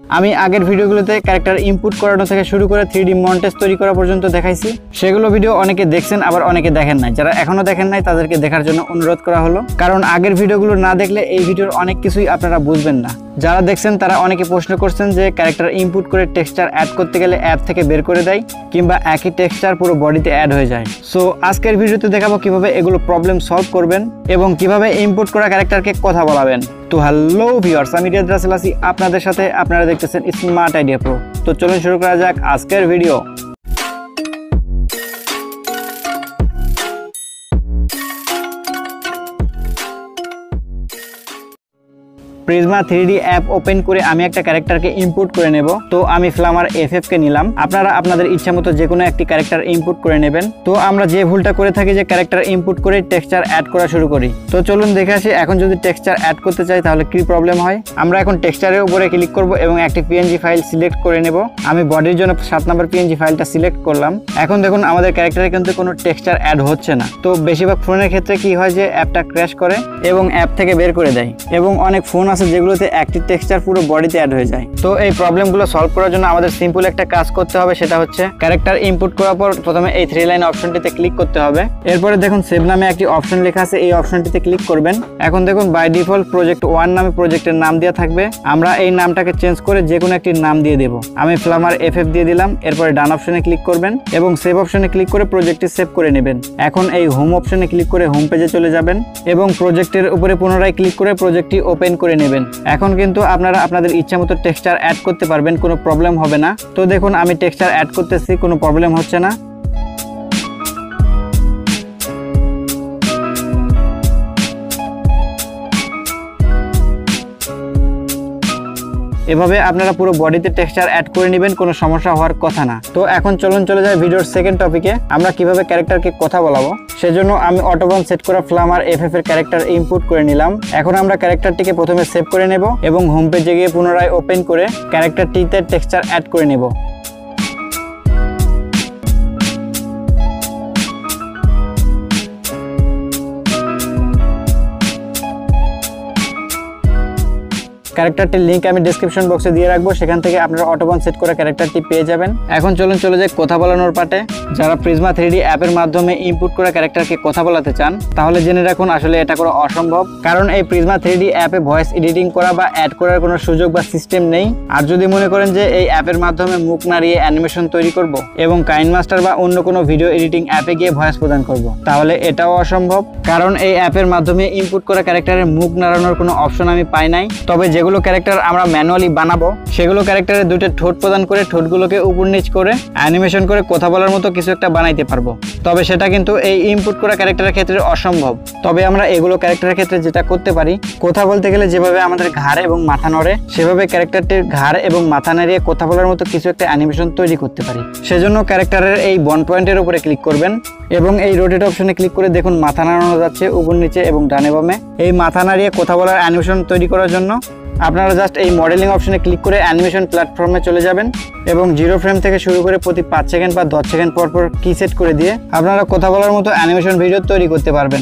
আমি আগের ভিডিওগুলোতে ক্যারেক্টার ইনপুট করানো থেকে শুরু করে 3D মন্টেজ তৈরি করা পর্যন্ত দেখাইছি। সেগুলো ভিডিও অনেকে দেখছেন, আবার অনেকে দেখেন নাই। যারা এখনো দেখেন নাই তাদেরকে দেখার জন্য অনুরোধ করা হলো, কারণ আগের ভিডিওগুলো না দেখলে এই ভিডিওর অনেক কিছুই আপনারা বুঝবেন না। যারা দেখছেন তারা অনেকে প্রশ্ন করছেন যে ক্যারেক্টার ইনপুট করে টেক্সচার অ্যাড করতে গেলে অ্যাপ থেকে বের করে দেয় কিংবা একই টেক্সচার পুরো বডিতে অ্যাড হয়ে যায়। সো আজকের ভিডিওতে দেখাবো কিভাবে এগুলো প্রবলেম সলভ করবেন এবং কিভাবে ইনপুট করা ক্যারেক্টারকে কথা বলাবেন। তো হ্যালো ভিউয়ার্স, আমি রিয়াদ রাসেল আছি আপনাদের সাথে। আপনারা দেখতেছেন স্মার্ট আইডিয়া প্রো। তো চলুন শুরু করা যাক আজকের video. Prisma 3D app open করে আমি একটা ক্যারেক্টারকে ইনপুট করে নেব। তো আমি ফ্লামার FF কে নিলাম। আপনারা আপনাদের ইচ্ছা মতো যে কোনো একটি ক্যারেক্টার ইনপুট করে নেবেন। তো আমরা যে ভুলটা করে থাকি যে ক্যারেক্টার ইনপুট করে টেক্সচার অ্যাড করা শুরু করি। তো চলুন দেখে আসি এখন যদি টেক্সচার অ্যাড করতে চাই তাহলে কি প্রবলেম হয়। আমরা এখন টেক্সচারের উপরে ক্লিক করব এবং একটি PNG ফাইল সিলেক্ট করে নেব। আমি বডির জন্য 7 নম্বর PNG ফাইলটা সিলেক্ট করলাম। এখন দেখুন আমাদের ক্যারেক্টারে কিন্তু কোনো টেক্সচার অ্যাড হচ্ছে না। তো বেশিরভাগ ফোনের ক্ষেত্রে কি হয় যে অ্যাপটা ক্র্যাশ করে এবং অ্যাপ থেকে বের করে দেয়, এবং অনেক ফোন আছে যেগুলোতে একটি টেক্সচার পুরো বডিতে অ্যাড হয়ে যায়। তো এই প্রবলেমগুলো সলভ করার জন্য আমাদের সিম্পল একটা কাজ করতে হবে, সেটা হচ্ছে ক্যারেক্টার ইনপুট করার পর প্রথমে এই 3 লাইন অপশনটিতে ক্লিক করতে হবে। এরপরে দেখুন সেভ নামে একটি অপশন লেখা আছে, এই অপশনটিতে ক্লিক করবেন। এখন দেখুন বাই ডিফল্ট প্রজেক্ট 1 নামে প্রজেক্টের নাম দেওয়া থাকবে। আমরা এই নামটাকে চেঞ্জ করে যে কোনো একটি নাম দিয়ে দেব। আমি ফ্লামার FF দিয়ে দিলাম। এরপরে ডান অপশনে ক্লিক করবেন এবং সেভ অপশনে ক্লিক করে প্রজেক্টটি সেভ করে নেবেন। এখন এই হোম অপশনে ক্লিক করে হোম পেজে চলে যাবেন এবং প্রজেক্টের উপরে পুনরায় ক্লিক করে প্রজেক্টটি ওপেন করে নেবেন। এখন কিন্তু আপনারা আপনাদের ইচ্ছা মতো টেক্সচার অ্যাড করতে পারবেন, কোনো প্রবলেম হবে না। তো দেখুন আমি টেক্সচার অ্যাড করতেছি, কোনো প্রবলেম হচ্ছে না। এভাবে আপনারা পুরো বডিতে টেক্সচার অ্যাড করে নেবেন, কোনো সমস্যা হওয়ার কথা না। তো এখন চলুন চলে যায় ভিডিওর সেকেন্ড টপিকে, আমরা কিভাবে ক্যারেক্টারকে কথা বলাবো। সেজন্য আমি অটোবান সেট করা ফ্লামার FF এর ক্যারেক্টার ইনপুট করে নিলাম। এখন আমরা ক্যারেক্টারটিকে প্রথমে সেভ করে নেব এবং হোম পেজে গিয়ে পুনরায় ওপেন করে ক্যারেক্টারটিতে টেক্সচার অ্যাড করে নেব। ক্যারেক্টারটির লিংক আমি ডেসক্রিপশন বক্সে দিয়ে রাখবো, সেখান থেকে আপনারা অটোবান সেট করা ক্যারেক্টারটি পেয়ে যাবেন। এখন চলুন চলে যাই কথা বলানোর পার্টে। যারা প্রিজমা 3D অ্যাপের মাধ্যমে ইনপুট করা ক্যারেক্টারকে কথা বলাতে চান তাহলে জেনে রাখুন আসলে এটা করা অসম্ভব, কারণ এই প্রিজমা 3D অ্যাপে ভয়েস এডিটিং করা বা অ্যাড করার কোনো সুযোগ বা সিস্টেম নেই। আর যদি মনে করেন যে এই অ্যাপের মাধ্যমে মুখ নাড়িয়ে অ্যানিমেশন তৈরি করব এবং কাইনমাস্টার বা অন্য কোনো ভিডিও এডিটিং অ্যাপে গিয়ে ভয়েস প্রদান করব, তাহলে এটাও অসম্ভব, কারণ এই অ্যাপের মাধ্যমে ইনপুট করা ক্যারেক্টারের মুখ নাড়ানোর কোনো অপশন আমি পাই নাই। তবে যেগুলো ক্যারেক্টার আমরা ম্যানুয়ালি বানাবো সেগুলো ক্যারেক্টারের দুটো ঠোঁট প্রদান করে ঠোঁটগুলোকে উপর নিচ করে অ্যানিমেশন করে কথা বলার মতো কিছু একটা বানাইতে পারবো। তবে সেটা কিন্তু এই ইনপুট করা ক্যারেক্টারের ক্ষেত্রে অসম্ভব। তবে আমরা এগুলো ক্যারেক্টারের ক্ষেত্রে যেটা করতে পারি, কথা বলতে গেলে যেভাবে আমাদের ঘাড় এবং মাথা নড়ে সেভাবে ক্যারেক্টারটির ঘাড় এবং মাথা নাড়িয়ে কথা বলার মতো কিছু একটা অ্যানিমেশন তৈরি করতে পারি। সেজন্য ক্যারেক্টারের এই বন পয়েন্টের উপরে ক্লিক করবেন এবং এই রোটেট অপশনে ক্লিক করে দেখুন মাথা নাড়ানো যাচ্ছে উপর নিচে এবং ডানে বামে। এই মাথা নাড়িয়ে কথা বলার অ্যানিমেশন তৈরি করার জন্য আপনারা জাস্ট এই মডেলিং অপশনে ক্লিক করে অ্যানিমেশন প্ল্যাটফর্মে চলে যাবেন এবং 0 ফ্রেম থেকে শুরু করে প্রতি 5 সেকেন্ড বা 10 সেকেন্ড পর পর কি সেট করে দিয়ে আপনারা কথা বলার মতো অ্যানিমেশন ভিডিও তৈরি করতে পারবেন।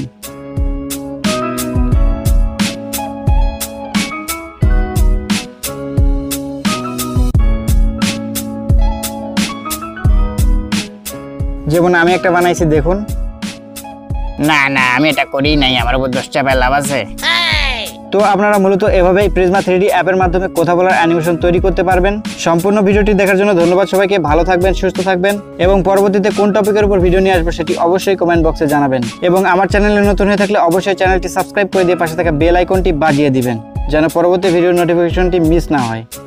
যেমন আমি একটা বানাইছি, দেখুন। না আমি এটা করি নাই, আমার উপর 10টা লাভ আছে। তো আপনারা মূলত এভাবেই প্রিজমা 3D অ্যাপের মাধ্যমে কথা বলার অ্যানিমেশন তৈরি করতে পারবেন। সম্পূর্ণ ভিডিওটি দেখার জন্য ধন্যবাদ সবাইকে। ভালো থাকবেন, সুস্থ থাকবেন এবং পরবর্তীতে কোন টপিকের উপর ভিডিও নিয়ে আসবো সেটি অবশ্যই কমেন্ট বক্সে জানাবেন। এবং আমার চ্যানেলে নতুন হয়ে থাকলে অবশ্যই চ্যানেলটি সাবস্ক্রাইব করে দিয়ে পাশে থাকা বেল আইকনটি বাজিয়ে দিবেন যেন পরবর্তী ভিডিওর নোটিফিকেশনটি মিস না হয়।